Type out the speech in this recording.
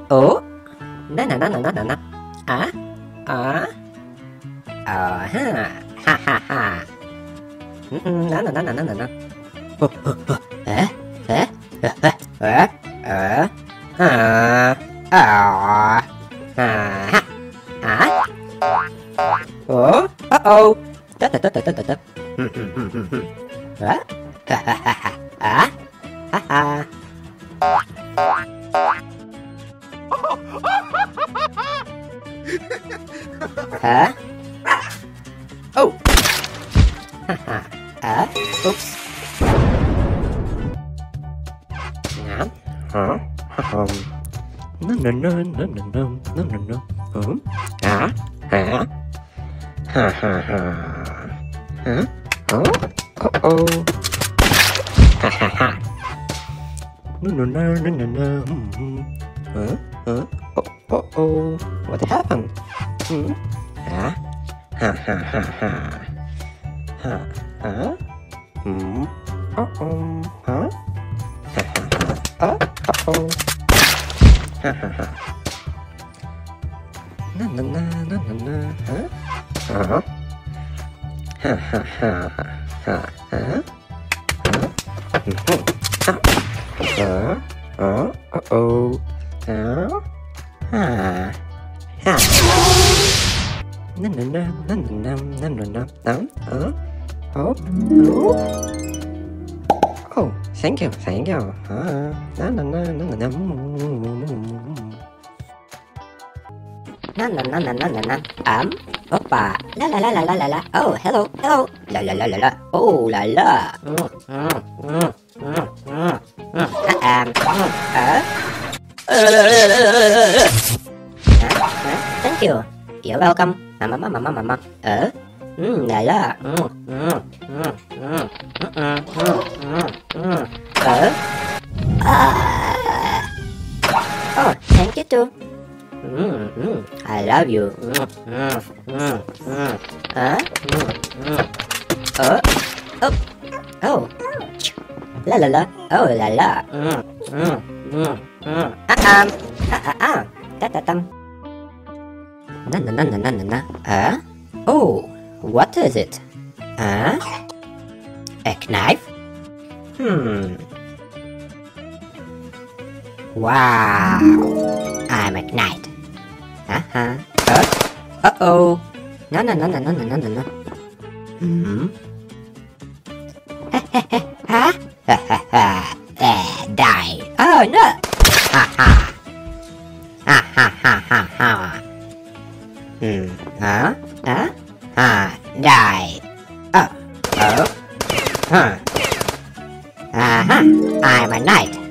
Oh, na na na na na na na. Ah, ah, ha, ha ha ha. Na na na na na na na. Oh, oh, oh. Eh, ah, ah, ha, ah. Oh, oh. Da da da da da da. Ah, ha ha ha ha. Ah, ha ha. Huh? Oh! Haha. Oops. Yeah. Huh? No no no no no no no no no. Ah? Huh? Ha ha ha. Huh? Oh? Oh oh. Ha ha ha. No no no no no no. Huh? Huh? Oh oh oh. What happened? Huh? Ha ha ha ha. Ha. Huh? Uh-oh. Huh? Ha ha ha. Uh-oh. Ha ha ha. Na na na na na na. Huh? Uh-huh. Ha ha ha. Ha. Huh? Uh-oh. Ha. Ha. No no no no no no no no no. Oh. Oh, thank you, thank you. No no no no no no. No no no no no no no. Oppa. La la la la la la la. Oh, hello, hello. La la la la la. Oh, la la. Thank you. You're welcome. Mama. La la. Oh, thank you too. I love you. Oh. La la la. Oh la la. Ta-ta-tam. Na na na na na na na. Oh, what is it? A knife? Wow, I'm a knight. Uh-oh. No. Die. Oh no. Die. I'm a knight.